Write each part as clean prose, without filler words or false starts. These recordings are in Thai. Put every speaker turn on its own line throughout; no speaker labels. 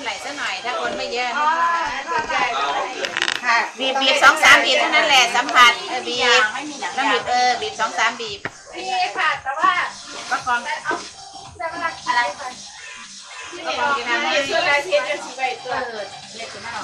ไหร่สักหน่อยถ้าคนไม่เยอะ
ค่ะ
บีบ2-3บีบเท่านั้นแหละสัมผัสบีบแล้วบีบ2-3บีบ
นี่ค่ะแต่ว่า
ประกอบ
อะไร
ประกอบกินน้ำให้
ส่วนรายเทียนจะสีใบตัว
เล็กขึ้นมาหน่อย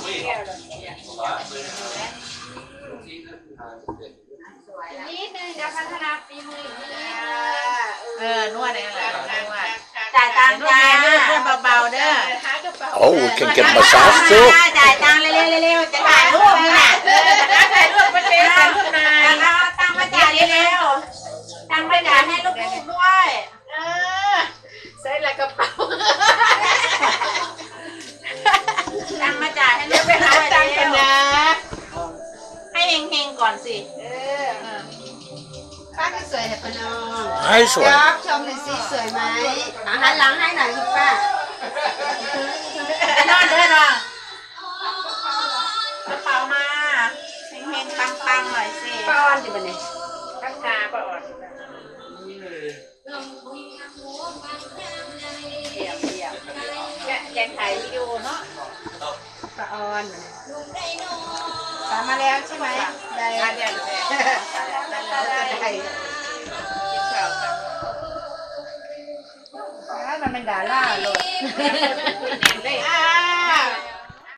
นิดนึงจะพัฒนาฝีมืออีกนิดนึง
นวดอะไรนั่นแหละนวด
จ่ายตังค์
นวด
จ้า
เรื่อยๆเบาๆเด้อ
Oh, we can get massage too.
จ่ายตังค์เร็วๆจะถ่ายรูปนี่น่ะ
ถ่ายรูปประเทศถ่ายรูปนาย
เอาตังค์มาจ่ายเร็วๆตังค์มาจ่ายให้ลูกๆด้วยใส่ละกระเป๋าตังค์มาจ่ายให้ลูกๆด้วย
ตังกันนะให้เฮงๆก่อนสิ
ป้าก็สวยแต่ปนอง
Nice
จ๊อ
one.
บชมหน่อยสิสวยไหมหันหลังให้หน่อยคุณป้า
ไปนอนเด้อน้องกระเป๋ามาเฮงๆปังๆหน่อยสิ
ป้าอ้อนดิบันนี้
พักขาปะอ่อนยังถ่ายวิดีโอเนาะ
ป้าอ้อนสามมาแล้วใช่ไหมได้
ได้ได้ได้กินข้าวกัน
มันเป็นดาราเลย
เ